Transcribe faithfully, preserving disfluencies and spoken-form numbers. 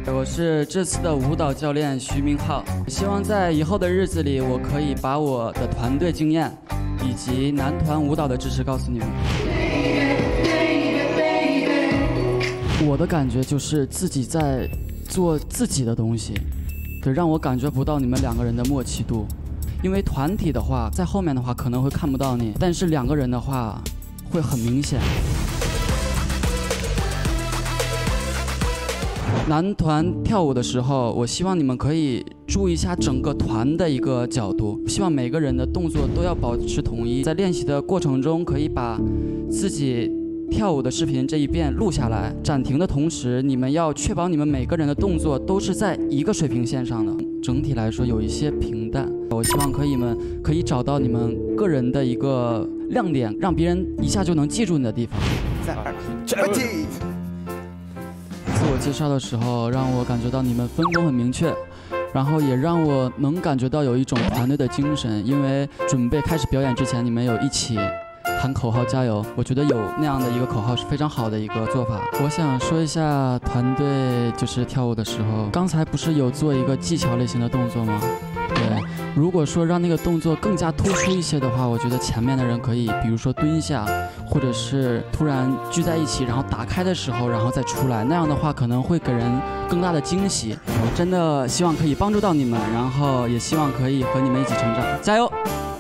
我是这次的舞蹈教练徐明浩，希望在以后的日子里，我可以把我的团队经验以及男团舞蹈的知识告诉你们。我的感觉就是自己在做自己的东西，对，让我感觉不到你们两个人的默契度。因为团体的话，在后面的话可能会看不到你，但是两个人的话会很明显。男团跳舞的时候，我希望你们可以注意一下整个团的一个角度，希望每个人的动作都要保持统一。在练习的过程中，可以把自己跳舞的视频这一遍录下来，暂停的同时，你们要确保你们每个人的动作都是在一个水平线上的。整体来说有一些平淡，我希望可以们可以找到你们个人的一个亮点，让别人一下就能记住你的地方。 三二一。 自我介绍的时候，让我感觉到你们分工很明确，然后也让我能感觉到有一种团队的精神。因为准备开始表演之前，你们有一起喊口号加油，我觉得有那样的一个口号是非常好的一个做法。我想说一下团队就是跳舞的时候，刚才不是有做一个技巧类型的动作吗？对，如果说让那个动作更加突出一些的话，我觉得前面的人可以，比如说蹲下，或者是突然聚在一起，然后打开的时候，然后再出来，那样的话可能会给人更大的惊喜。我真的希望可以帮助到你们，然后也希望可以和你们一起成长，加油！